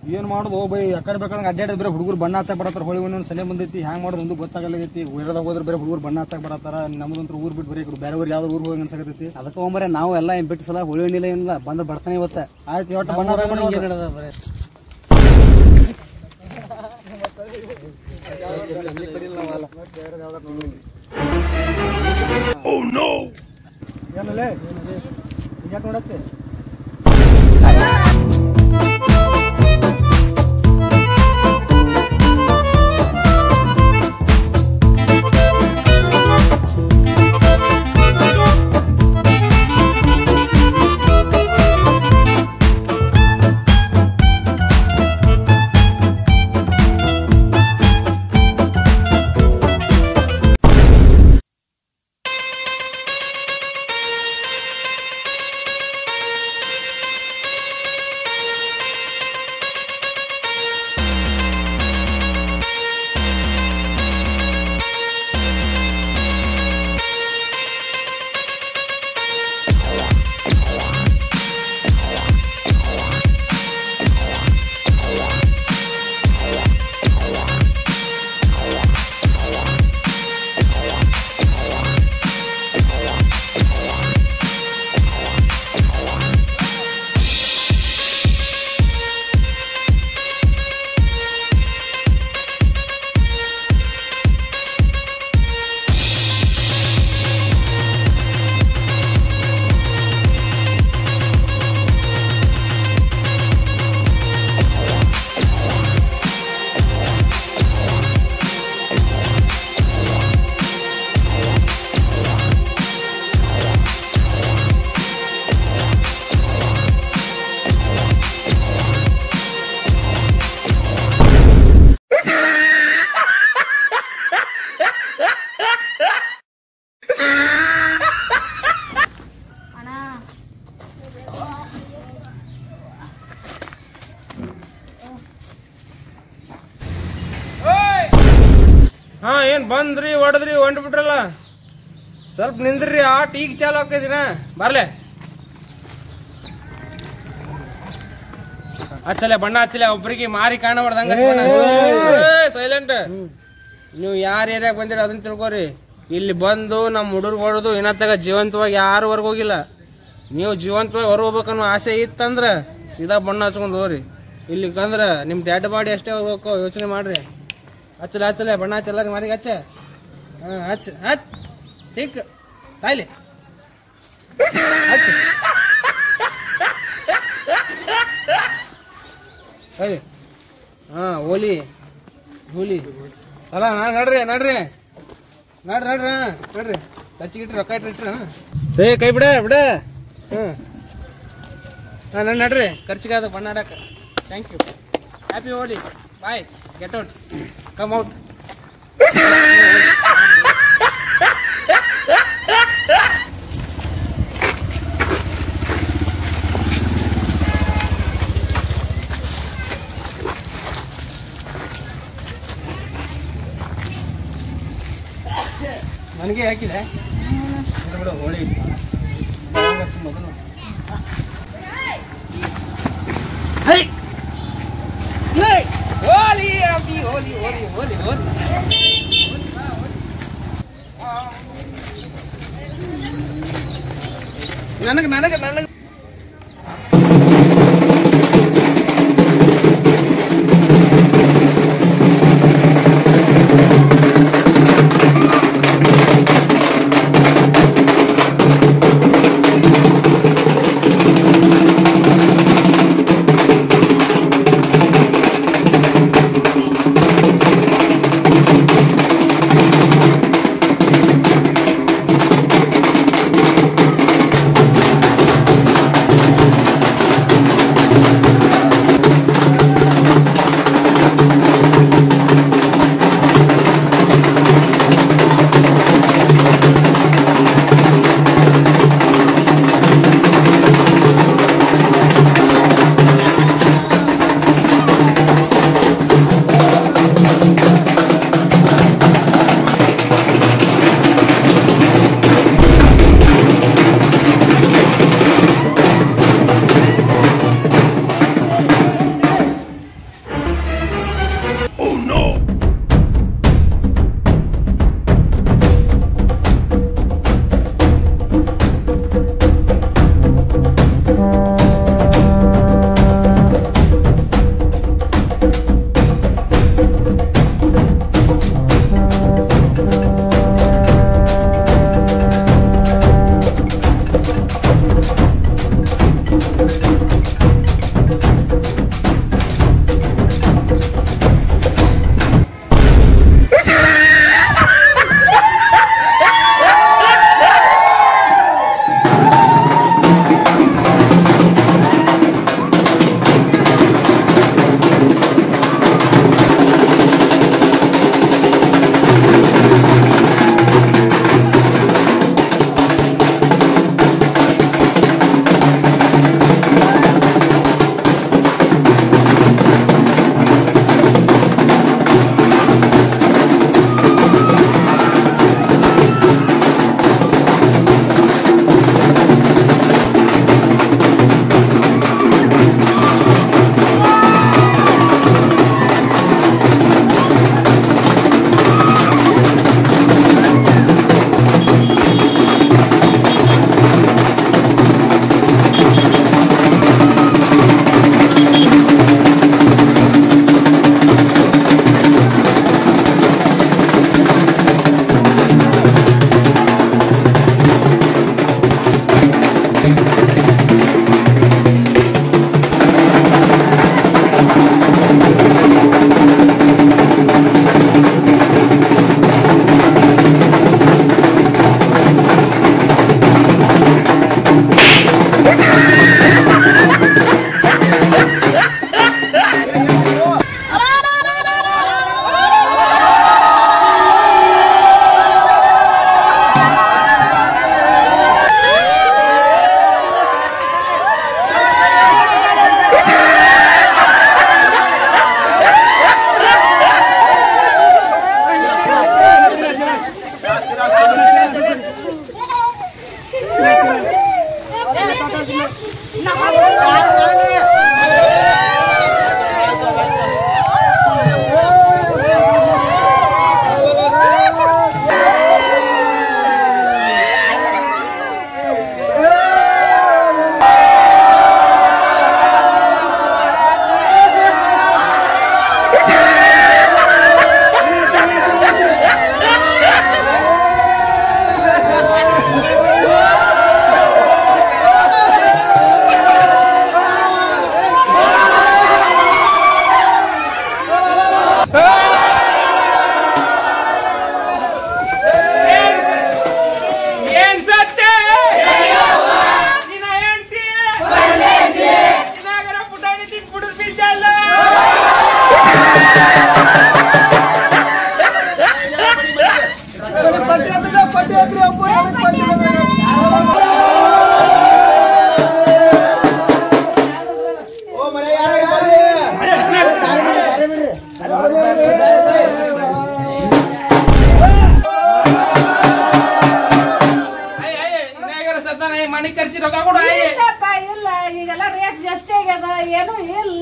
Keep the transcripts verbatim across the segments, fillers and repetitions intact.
ಏನ್ ಮಾಡೋದು ಬೈ ಯಾಕಡೆ ಬೇಕಾದಂಗ ಅಡ್ಡಾಡಿದ್ರೆ ಬೇರೆ ಹುಡುಗರು ಬಣ್ಣ ಹಚ್ಚಕ್ ಬರತ್ತಾರ ಹೋಳಿ ಒಂದೊಂದು ಸನೆ ಬಂದೈತಿ ಹ್ಯಾಂಗ್ ಮಾಡೋದು ಒಂದು ಗೊತ್ತಾಗಲ್ಲೈತಿ ಊರದಾಗ ಹೋದ್ರೆ ಬೇರೆ ಹುಡುಗರು ಬಣ್ಣ ಹಚ್ಚಕ್ ಬರತ್ತಾರ ನಮ್ದಂತ್ರ ಊರ್ ಬಿಟ್ಟು ಬರೀ ಬೇರೆ ಊರಿಗೆ ಯಾವ್ದು ಊರ್ ಹೋಗಿ ಅನ್ಸಕತ್ತೈತಿ ಅದಕ್ಕೆ ಹೋಗ್ಬರೇ ನಾವು ಎಲ್ಲ ಬಿಟ್ಟು ಸಲ ಹೋಳಿ ಹಣ್ಣಿಲ್ಲ ಏನಿಲ್ಲ ಬಂದ್ರೆ ಬರ್ತಾನೆ ಇವತ್ತ ಆಯ್ತು ಇವತ್ತು ಬಣ್ಣ ಏನಲ್ಲೇ ಯಾಕೆ ನೋಡತ್ತೆ ಹಾ ಏನ್ ಬಂದ್ರಿ ಹೊಡದ್ರಿ ಹೊಂಟ್ ಬಿಟ್ರಲ್ಲ ಸ್ವಲ್ಪ ನಿಂದ್ರಿ ಆಟ ಈಗ ಚಾಲು ಹಾಕಿದಿನ ಬರ್ಲೆ ಹಚ್ಚಲೆ ಬಣ್ಣ ಹಚ್ಚಲೆ ಒಬ್ರಿಗೆ ಮಾರಿ ಕಾಣಬಾರ್ದಂಗ ಸೈಲೆಂಟ್ ನೀವು ಯಾರ ಏರಿಯಾಗ ಬಂದಿರ ಅದನ್ನ ತಿಳ್ಕೊರಿ ಇಲ್ಲಿ ಬಂದು ನಮ್ ಹುಡುಗರು ಹೊಡೋದು ಇನ್ನತ್ತಾಗ ಜೀವಂತವಾಗಿ ಯಾರು ಹೊರಗೆ ಹೋಗಿಲ್ಲ ನೀವು ಜೀವಂತವಾಗಿ ಹೊರ ಹೋಗ್ಬೇಕನ್ನೋ ಆಸೆ ಇತ್ತಂದ್ರ ಸೀದಾ ಬಣ್ಣ ಹಚ್ಕೊಂಡ್ ಹೋಗ್ರಿ ಇಲ್ಲಿ ಕಂದ್ರ ನಿಮ್ ಡ್ಯಾಡ್ ಬಾಡಿ ಅಷ್ಟೇ ಹೋಗ್ಬೇಕು ಯೋಚನೆ ಮಾಡ್ರಿ ಹಚ್ಚಲೆ ಹಚ್ಚಲೆ ಬಣ್ಣ ಹಚ್ಚಲ್ಲ ಮಾರಿಗೆ ಹಚ್ಚ ಹಾ ಹಚ್ಚ ಹಚ್ ठीक ತಾಯಿಲೆ ಹಚ್ಚ ಹಾ ಹೋಲಿ ಹೋಲಿ ಅಲ್ಲ ನಡ್ರಿ ನಡ್ರಿ ನಡ್ರಿ ನಡ್ರಿ ನಡ್ರಿ ಹಚ್ಚಿಗಿಟ್ರಿ ರೊಕ್ಕ ಇಟ್ರಿ ಏ ಕೈ ಬಿಡ ಬಿಡ ಹ್ಮ್ ಹಾ ನಡ್ ನಡ್ರಿ ಖರ್ಚಿಗೆ ಅದು ಬಣ್ಣ ಆಡಕ್ಕೆ thank you happy Holi bye get out come out ನನಗೆ ಹಾಕಿದೆ ಬಿಡು ಹೋಳಿ ಮೊದಲು ಹೋಲಿ ಅಭಿ ಹೋಲಿ ಹೋಲಿ ಹೋಲಿ ಹೋಲಿ ನನಗೆ ನನಗೆ ನನಗೆ ಏನು ಇಲ್ಲ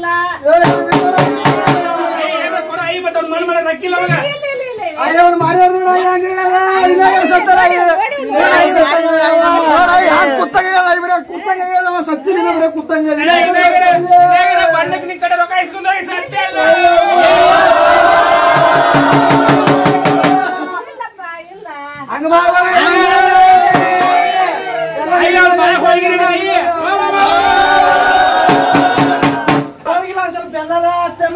ಬಣ್ಣಕ್ಕೆ ನಿನ್ ಕಡೆ ರೊಕ್ಕ ಇಸ್ಕೊಂಡ್ ಹೋಗಿ ಸತ್ಯ ಅಲ್ಲ ಹಂಗ ಸ್ವಲ್ಪ ಎಲ್ಲಾರ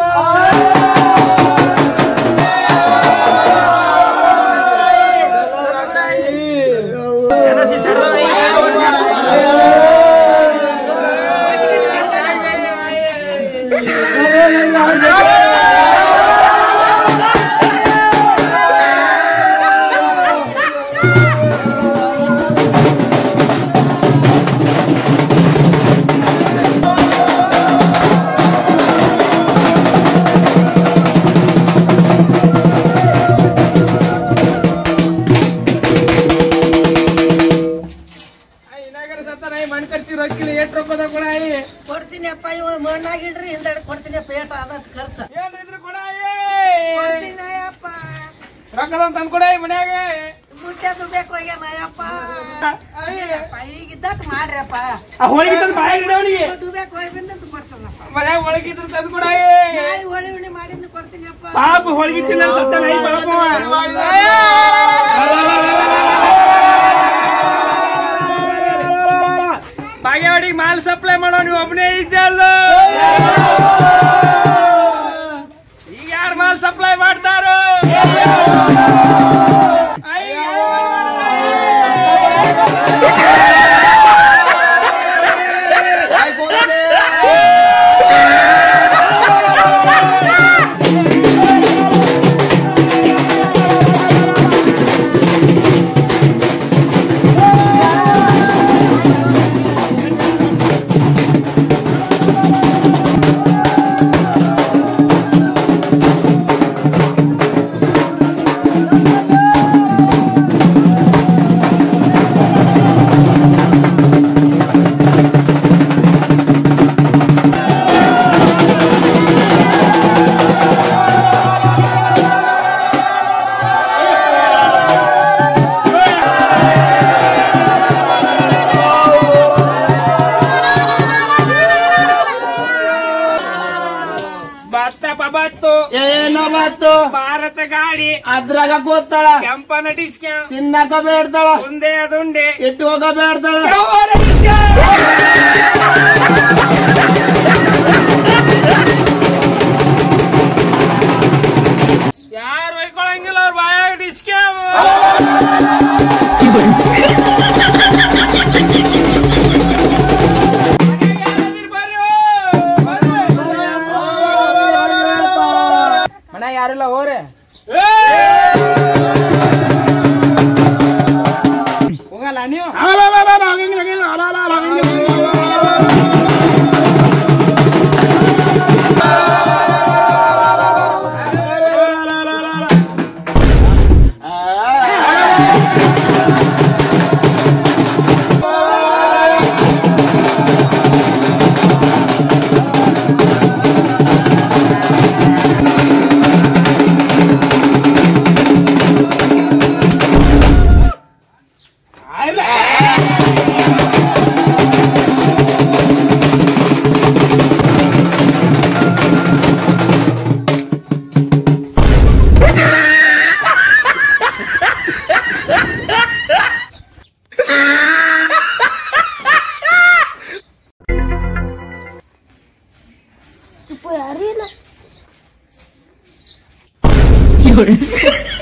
ಕೊಡ್ತೀನಿಪ್ಪ ಇವ ಮಣ್ಣಾಗಿಡ್ರಿ ಹಿಂದೆಡ್ ಕೊಡ್ತೀನಿ ಪೇಟ ಅದ ಖರ್ಚ ಕೊಡ್ತೀನಯ್ಯಪ್ಪ ರೊಕ್ಕದ ತಂದ್ಕೊಡ ಮನ್ಯಾಗ ಮುಟ್ಟದು ಬೇಕು ಹೋಗ್ಯಾನಯ್ಯಪ್ಪ ಈಗಿದ್ದಟ್ ಮಾಡ್ರಪ್ಪ ಹೋಳಿಗೆ ತಂದು ಬಾಯಿಗೆ ಬೇಕು ಹೋಗಿ ಬಂದಂತ ಕೊಡ್ತಾನಪ್ಪ ಮನ್ಯಾಗ ಹೋಳಿಗೆ ತಂದ್ಕೊಡ ನಾಯಿ ಹೋಳಿ ಹುಣ್ಣಿ ಮಾಡಿಂದ ಕೊಡ್ತೀನಿಯಪ್ಪ ಪಾಪ ಹೋಳಿಗೆ ತಿನ್ನ ಸತ್ತ ನಾಯಿ ಪಾಪ ಬಾಗೇವಾಡಿಗೆ ಮಾಲ್ ಸಪ್ಲೈ ಮಾಡೋ ನೀವು ಒಬ್ಬನೇ ಇದ್ದೆ ಅಲ್ಲ ಈಗ ಯಾರು ಮಾಲ್ ಸಪ್ಲೈ ಮಾಡ್ತಾರೋ ಭಾರತ ಗಾಡಿ ಅದ್ರಾಗ ಕೂತಾಳ ಕೆಂಪನ ಡಿಸ್ಕ ತಿನ್ನಕ ಬೇಡ್ತಾಳ ಒಂದೇ ಅದುಂಡೆ ಇಟ್ಟು ಹೋಗ ಬೇಡ್ತಾಳ ಯಾರು ಒಯ್ಕೊಳಂಗಿಲ್ಲ ಅವ್ರ ಬಾಯಾಗ ಡಿಸ್ಕ ಮನ ಯಾರಿಲ್ಲ ಹೋರೆ ಹೋಗಲ್ಲ ನೀವು ಯಾರು ಇಲ್ಲ